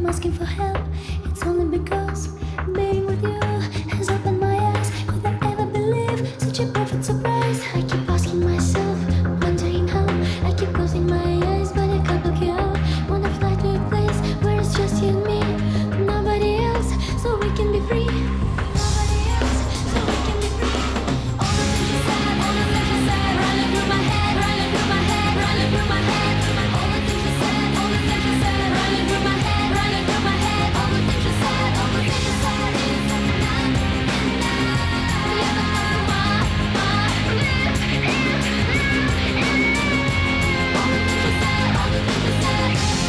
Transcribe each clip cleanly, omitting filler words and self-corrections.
I'm asking for help, it's only because being with you has opened my eyes. Could I ever believe such a perfect surprise? I keep asking myself, wondering how. I keep closing my eyes, but I can't look you out. Wanna fly to a place where it's just you and me, nobody else, so we can be free. Nobody else, so we can be free. All the things you said, all the things you said, running through my head, running through my head, running through my head. All the things you said, all the things you said, running through my head, running through my head. All the things you said, all the things you said is enough, enough. Yeah, but all the things you said, all the things you said.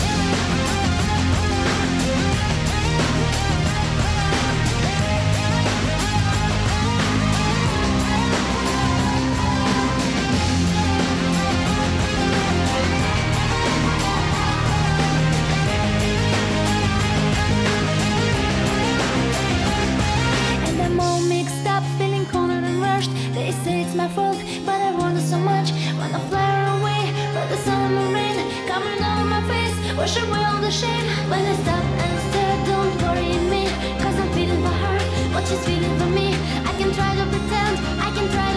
And I'm all mixed up, feeling cornered and rushed. They say it's my fault, but I wonder so much. Wanna fly away, but the summer rain coming over my face, wash away all the shame. When I stop and stare, don't worry me, cause I'm feeling for her what she's feeling for me. I can try to pretend, I can try